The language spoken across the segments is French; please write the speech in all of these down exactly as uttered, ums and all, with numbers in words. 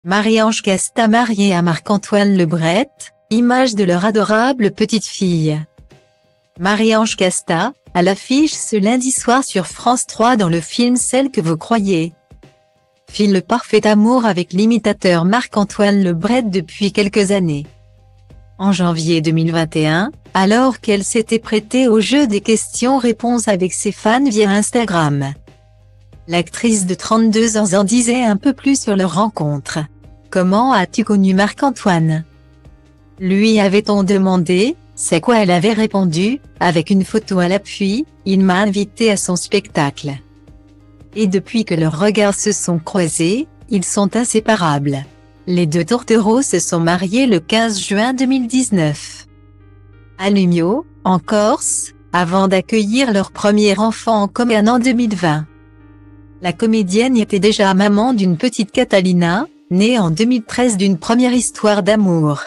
Marie-Ange Casta mariée à Marc-Antoine Lebret, image de leur adorable petite fille. Marie-Ange Casta, à l'affiche ce lundi soir sur France trois dans le film Celle que vous croyez. File le parfait amour avec l'imitateur Marc-Antoine Lebret depuis quelques années. En janvier deux mille vingt et un, alors qu'elle s'était prêtée au jeu des questions-réponses avec ses fans via Instagram. L'actrice de trente-deux ans en disait un peu plus sur leur rencontre. « Comment as-tu connu Marc-Antoine » lui avait-on demandé, c'est quoi elle avait répondu, avec une photo à l'appui, il m'a invité à son spectacle. Et depuis que leurs regards se sont croisés, ils sont inséparables. Les deux tourtereaux se sont mariés le quinze juin deux mille dix-neuf. À Lumio, en Corse, avant d'accueillir leur premier enfant en commun en deux mille vingt. La comédienne était déjà maman d'une petite Catalina, née en deux mille treize d'une première histoire d'amour.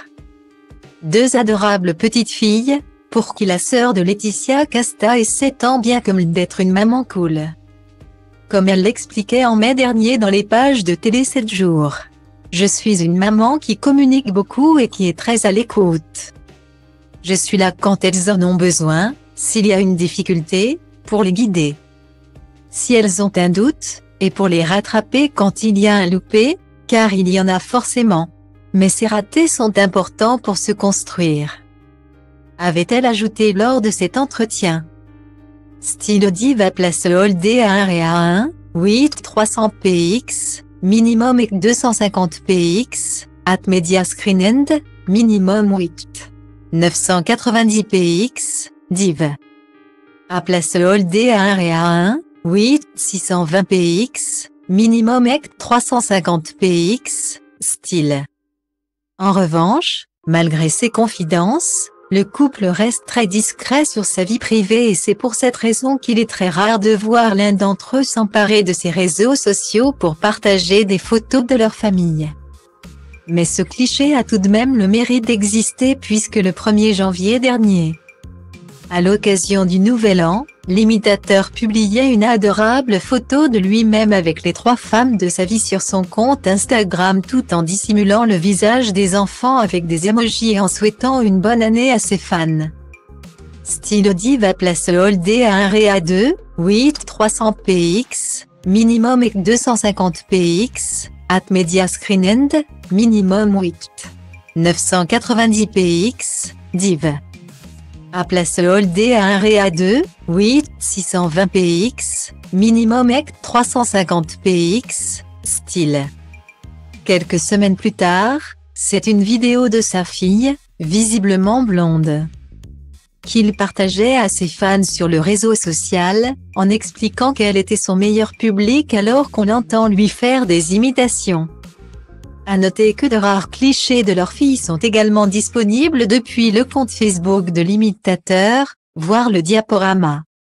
Deux adorables petites filles, pour qui la sœur de Laetitia Casta essaie tant bien comme d'être une maman cool. Comme elle l'expliquait en mai dernier dans les pages de Télé sept jours. Je suis une maman qui communique beaucoup et qui est très à l'écoute. Je suis là quand elles en ont besoin, s'il y a une difficulté, pour les guider. Si elles ont un doute, et pour les rattraper quand il y a un loupé, car il y en a forcément. Mais ces ratés sont importants pour se construire. Avait-elle ajouté lors de cet entretien. Style Diva place Holdé à un et à un, huit trois cents p x, minimum et deux cent cinquante p x, at media screen end, minimum huit neuf cent quatre-vingt-dix p x, div. À place Holdé à un et à un, huit six cent vingt p x, minimum et trois cent cinquante p x, style. En revanche, malgré ses confidences, le couple reste très discret sur sa vie privée et c'est pour cette raison qu'il est très rare de voir l'un d'entre eux s'emparer de ses réseaux sociaux pour partager des photos de leur famille. Mais ce cliché a tout de même le mérite d'exister puisque le premier janvier dernier, à l'occasion du Nouvel An, l'imitateur publiait une adorable photo de lui-même avec les trois femmes de sa vie sur son compte Instagram tout en dissimulant le visage des enfants avec des emojis et en souhaitant une bonne année à ses fans. Style Diva place Holdé à un et à deux, huit trois cents p x, minimum et deux cent cinquante p x, at media screen end, minimum huit neuf cent quatre-vingt-dix p x, div. À place Holdé à un et à deux, huit six cent vingt p x, minimum et trois cent cinquante p x, style. Quelques semaines plus tard, c'est une vidéo de sa fille, visiblement blonde, qu'il partageait à ses fans sur le réseau social, en expliquant qu'elle était son meilleur public alors qu'on l'entend lui faire des imitations. À noter que de rares clichés de leur fille sont également disponibles depuis le compte Facebook de l'imitateur, voir le diaporama.